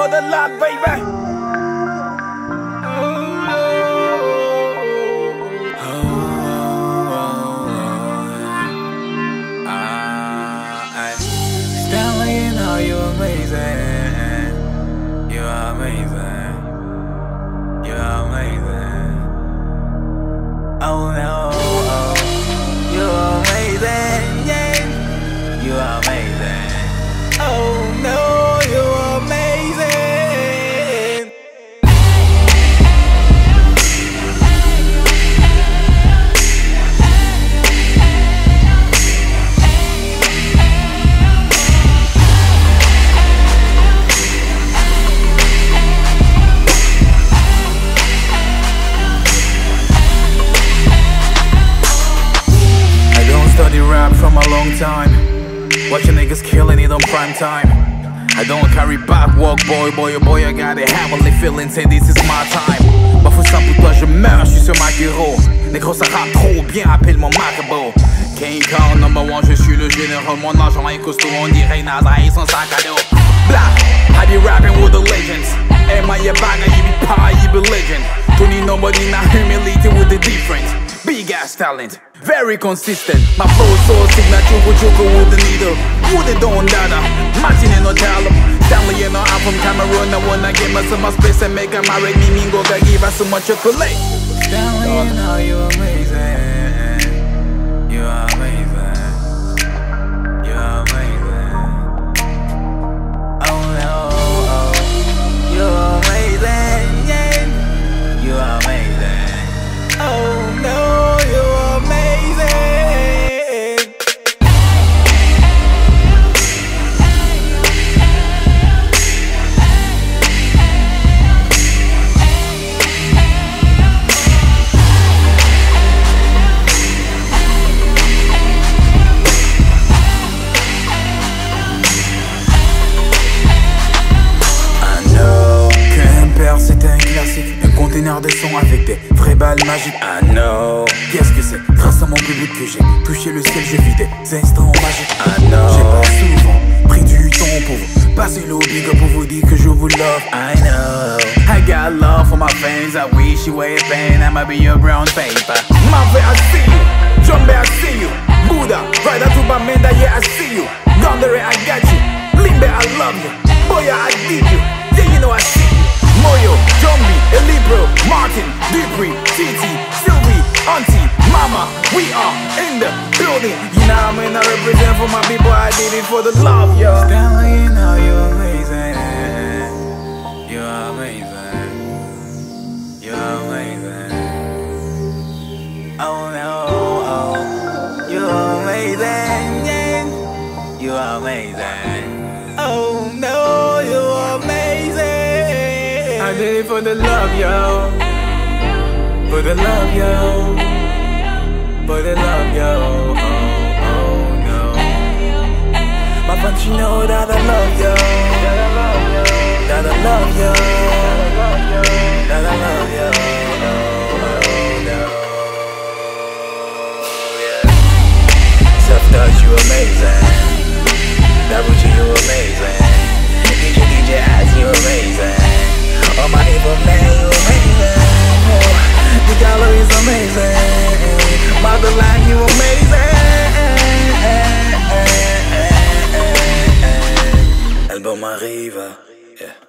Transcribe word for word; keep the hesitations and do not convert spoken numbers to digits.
for the lot, baby. Stanley Enow, you're amazing. You're amazing. You're amazing. Oh no, oh, you're amazing, yeah. You're amazing. Oh no, you're amazing. Study rap from a long time. Watching niggas killing it on prime time. I don't carry back walk, boy, boy, oh boy, I got it heavily feeling, say this is my time. Parfois ça pour toi je meurs, je suis sur ma guéro. Négro ça rappe trop bien, appelle-moi Macabo. King Kong number one, je suis le général. Mon argent est costaud, on dirait Nada et son sac à dos. Blah, I be rapping with the legends. Am I a banger, you be pie, you be legend. Don't need nobody, not humiliated with the difference. Big ass talent, very consistent. My flow so signature, with you go with the needle. Would it don't dada, Martin and no talent. Stanley Enow, I'm from Cameroon. I wanna give us some space and make a married me, mingo, give us some more chocolate. Stanley Enow, you're amazing. You're amazing. You're amazing. Oh no, oh, you're amazing, yeah. You're amazing. Oh no. C'est un classique, un conteneur de son avec des vraies balles magiques. I know. Qu'est-ce que c'est? Grâce à mon public que j'ai touché le ciel, je vis des instants magiques. I know. J'ai pas souvent pris du temps pour vous passer le big up pour vous dire que je vous love. I know. I got love for my fans. I wish you were a fan. I'ma be your brown paper. Mave, I see you. Jumbe, I see you. Buddha, right out to Bamenda, yeah, I see you. Gondere, I got you. Limbe, I love you. Boya, I need you. Yeah, you know I see you. Moyo, Jumbi, Elibro, Martin, Dupree, Titi, Sylvie, Auntie, Mama, we are in the building. You know I mean, I represent for my people, I did it for the love, yo. Stanley Enow, you're amazing. You're amazing. You're amazing. Oh no, oh, you're amazing, yeah. You're amazing. Oh no, you're amazing. I did it for the love, yo. For the love, yo. For the love, yo. Oh, oh, no. My friends, you know that I love, yo. That I love, yo. That I love, yo. Oh, oh, no. Yeah. Self-touch, you amazing. Double G, you amazing. D J, D J, Ass, you amazing. Oh my evil man, you amazing. The gallery is amazing. Motherland, you amazing. Album arrive. Yeah.